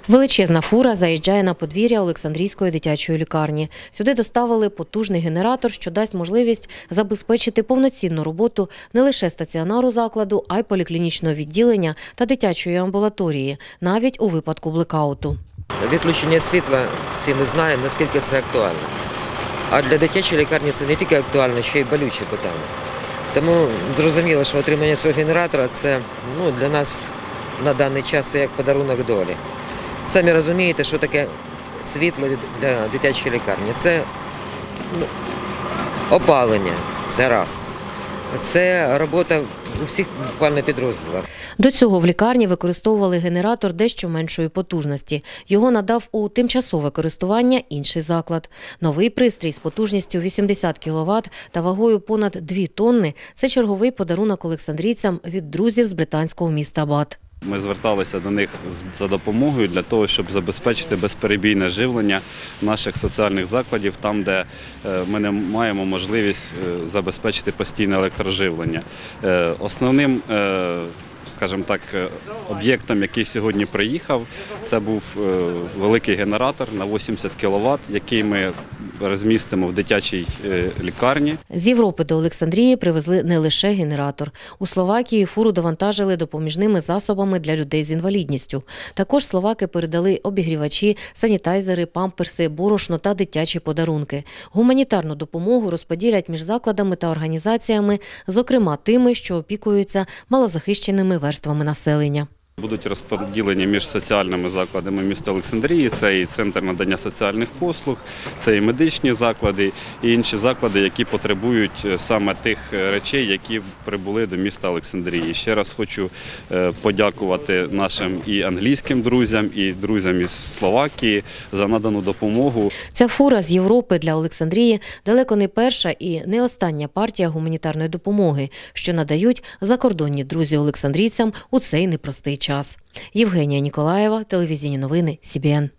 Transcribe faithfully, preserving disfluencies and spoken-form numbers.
Величезна фура заїжджає на подвір'я Олександрійської дитячої лікарні. Сюди доставили потужний генератор, що дасть можливість забезпечити повноцінну роботу не лише стаціонару закладу, а й поліклінічного відділення та дитячої амбулаторії, навіть у випадку блекауту. Відключення світла, всі ми знаємо, наскільки це актуально. А для дитячої лікарні це не тільки актуально, ще й болюче питання. Тому зрозуміло, що отримання цього генератора – це ну, для нас на даний час як подарунок долі. Самі розумієте, що таке світло для дитячої лікарні. Це ну, опалення, це раз. Це робота у всіх буквально підрозділах. До цього в лікарні використовували генератор дещо меншої потужності. Його надав у тимчасове користування інший заклад. Новий пристрій з потужністю вісімдесят кіловат та вагою понад дві тонни – це черговий подарунок олександрійцям від друзів з британського міста Бат. Ми зверталися до них за допомогою для того, щоб забезпечити безперебійне живлення наших соціальних закладів, там, де ми не маємо можливість забезпечити постійне електроживлення. Основним, скажімо так, об'єктом, який сьогодні приїхав, це був великий генератор на вісімдесят кіловат, який ми розмістимо в дитячій лікарні. З Європи до Олександрії привезли не лише генератор. У Словакії фуру довантажили допоміжними засобами для людей з інвалідністю. Також словаки передали обігрівачі, санітайзери, памперси, борошно та дитячі подарунки. Гуманітарну допомогу розподілять між закладами та організаціями, зокрема тими, що опікуються малозахищеними верствами населення. Будуть розподілені між соціальними закладами міста Олександрії, це і центр надання соціальних послуг, це і медичні заклади, і інші заклади, які потребують саме тих речей, які прибули до міста Олександрії. Ще раз хочу подякувати нашим і англійським друзям, і друзям із Словакії за надану допомогу. Ця фура з Європи для Олександрії далеко не перша і не остання партія гуманітарної допомоги, що надають закордонні друзі олександрійцям у цей непростий час. Євгенія Ніколаєва, телевізійні новини, Сі Бі Ен.